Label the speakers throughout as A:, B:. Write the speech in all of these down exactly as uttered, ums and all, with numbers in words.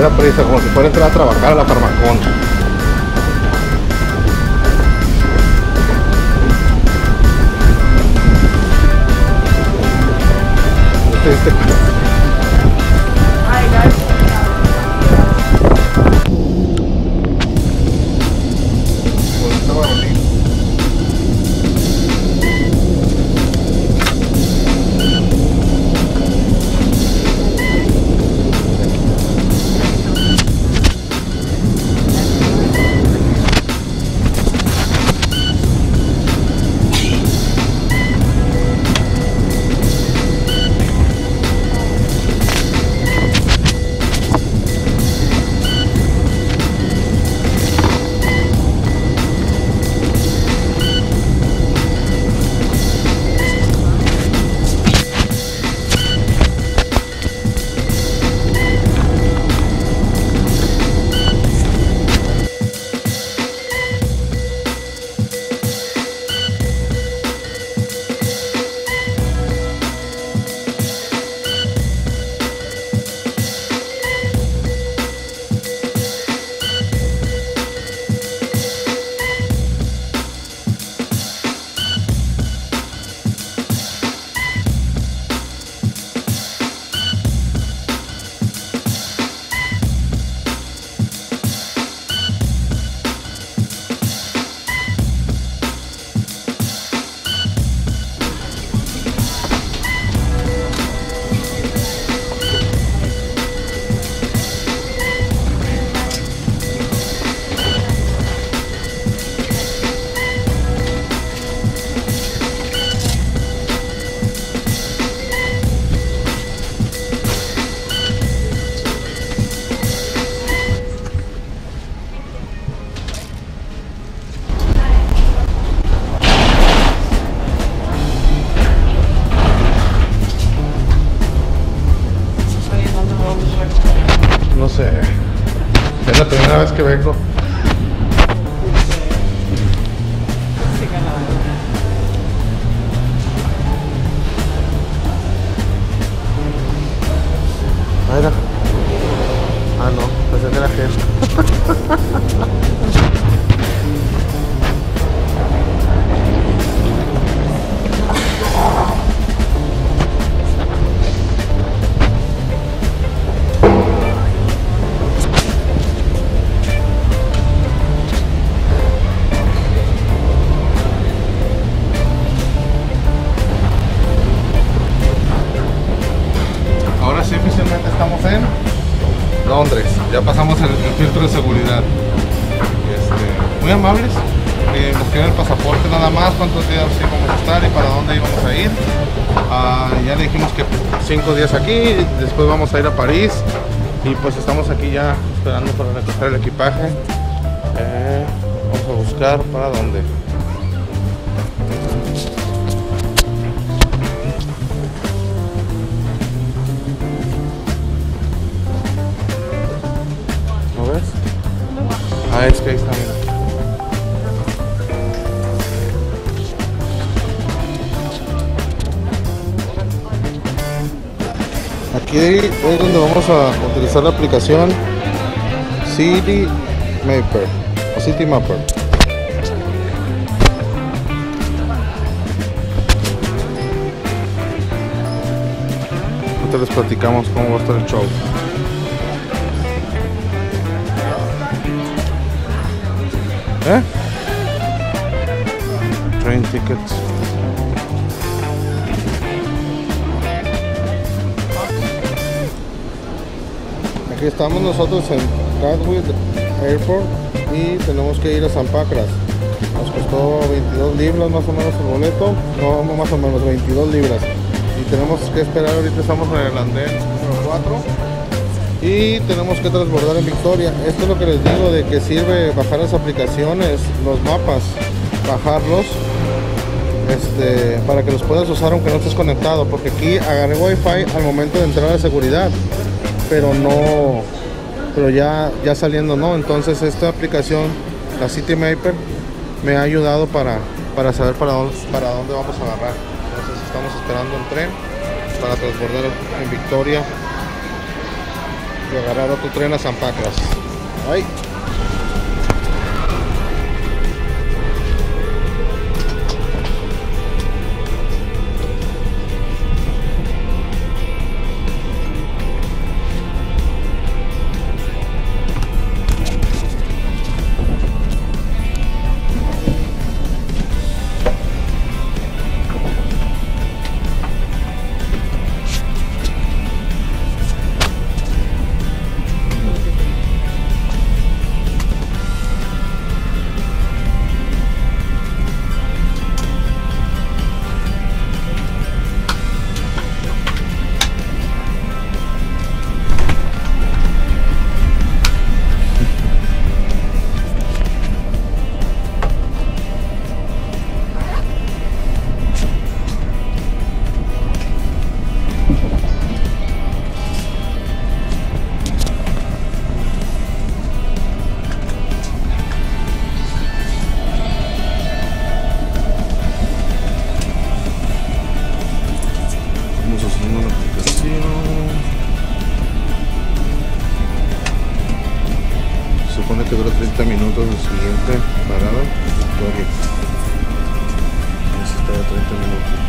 A: da prisa, como si fuera a entrar a trabajar a la Farmacón. Este, este.
B: Ay, gracias.
A: No sé, es la primera vez que vengo. Ah, era. Ah, no, pensé que era gente. Ahora sí, oficialmente estamos en Londres. Ya pasamos el, el filtro de seguridad. Este, muy amables. Eh, nos piden el pasaporte nada más, cuántos días íbamos a estar y para dónde íbamos a ir. Ah, ya le dijimos que cinco días aquí, después vamos a ir a París. Y pues estamos aquí ya esperando para recoger el equipaje. Eh, vamos a buscar para dónde. ¿No ves? Ah, es que ahí está, mira. Aquí es donde vamos a utilizar la aplicación City Mapper o City Mapper. Ahorita les platicamos cómo va a estar el show. ¿Eh? Train tickets. Aquí estamos nosotros en Gatwick Airport y tenemos que ir a San Pancras. Nos costó veintidós libras más o menos el boleto, no, no más o menos veintidós libras. Y tenemos que esperar, ahorita estamos en el andén número cuatro y tenemos que transbordar en Victoria. Esto es lo que les digo de que sirve bajar las aplicaciones, los mapas, bajarlos este, para que los puedas usar aunque no estés conectado, porque aquí agarré wifi al momento de entrar a seguridad, pero no, pero ya, ya saliendo no. Entonces esta aplicación, la City Mapper, me ha ayudado para, para saber para dónde, para dónde vamos a agarrar. Entonces estamos esperando un tren para transbordar en Victoria. y agarrar otro tren a San Pacras. Ay. Supone que dura treinta minutos el siguiente parada, Victoria. Necesita treinta minutos.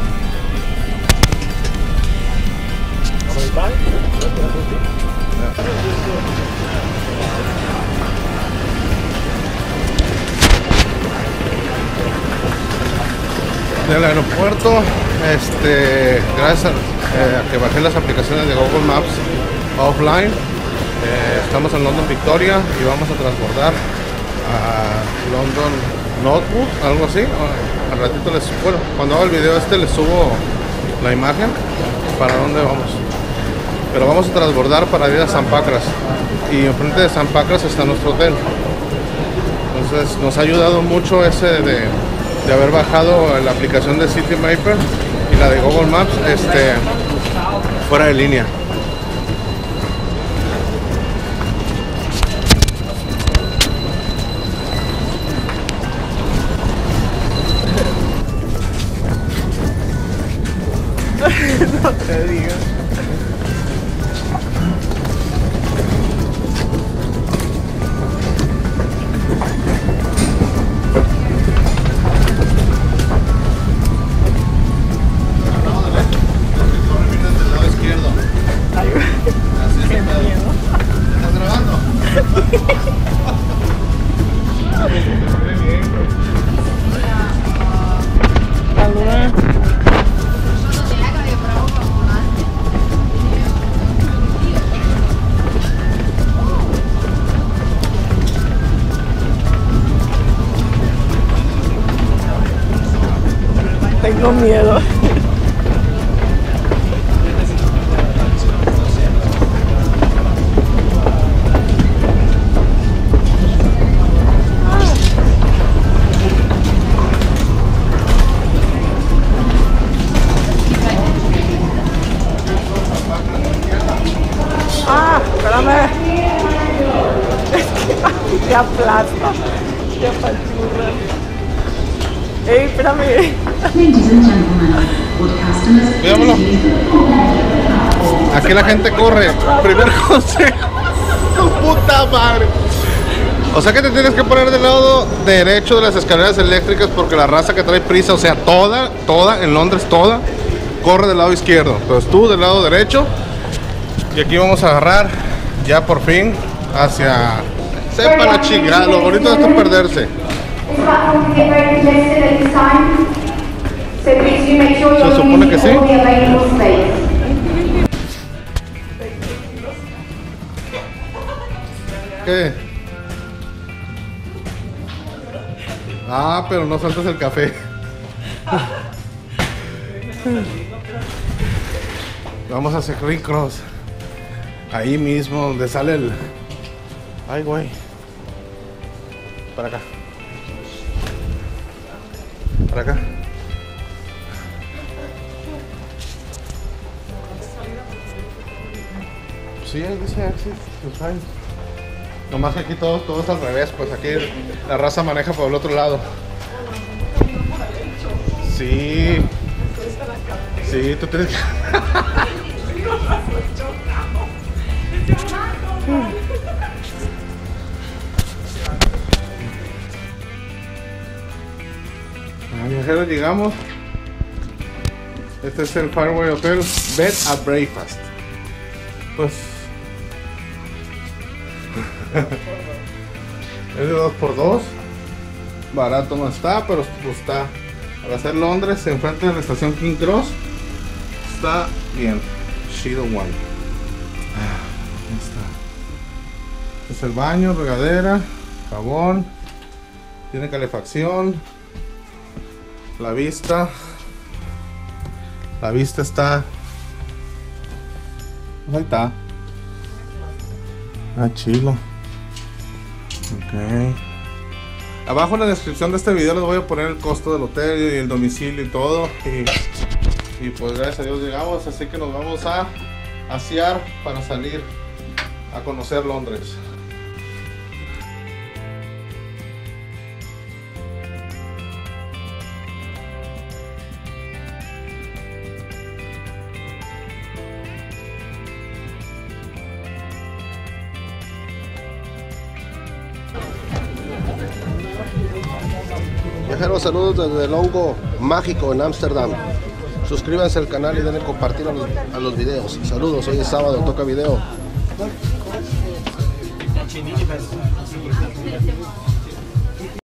A: Del aeropuerto, este, gracias a, eh, a que bajé las aplicaciones de Google Maps offline, eh, estamos en London Victoria y vamos a transbordar a London Northwood, algo así. Al ratito les, bueno, cuando haga el video este les subo la imagen para dónde vamos. Pero vamos a transbordar para ir a San Pacras y enfrente de San Pacras está nuestro hotel. Entonces nos ha ayudado mucho ese de, de haber bajado la aplicación de Citymapper y la de Google Maps este, fuera de línea.
B: No te digo. Tengo miedo. Ah, espérame. Es que te aplasta. Te apachurra. Ey, espérame.
A: Cuídamelo. Aquí la gente corre. Primer consejo. Tu puta madre. O sea que te tienes que poner del lado derecho de las escaleras eléctricas porque la raza que trae prisa, o sea, toda, toda, en Londres toda, corre del lado izquierdo. Entonces tú del lado derecho. Y aquí vamos a agarrar ya por fin hacia... Sepa la chingada, lo bonito de esto es perderse. Se supone que sí. ¿Qué? Ah, pero no saltas el café. Vamos a hacer ring cross. Ahí mismo donde sale el... Ay, güey. Para acá. Para acá. Sí, ahí dice exit. Nomás que aquí todo, todo es al revés. Pues aquí la raza maneja por el otro lado. Sí. Sí, tú tienes que... Ah, viajeros, llegamos. Este es el Fireway Hotel Bed and Breakfast. Pues es de dos por dos. Barato no está, pero pues está. Para hacer Londres, enfrente de la estación King Cross, está bien. Shido One. Ah, ahí está. Es el baño, regadera, jabón. Tiene calefacción. La vista. La vista está. Ahí está. Ah, chilo. Ok. Abajo en la descripción de este video les voy a poner el costo del hotel y el domicilio y todo. Y, y pues gracias a Dios llegamos. Así que nos vamos a asear para salir a conocer Londres.
C: Viajeros, saludos desde el hongo mágico en Ámsterdam. Suscríbanse al canal y denle compartir a los, a los videos. Saludos, hoy es sábado, toca video.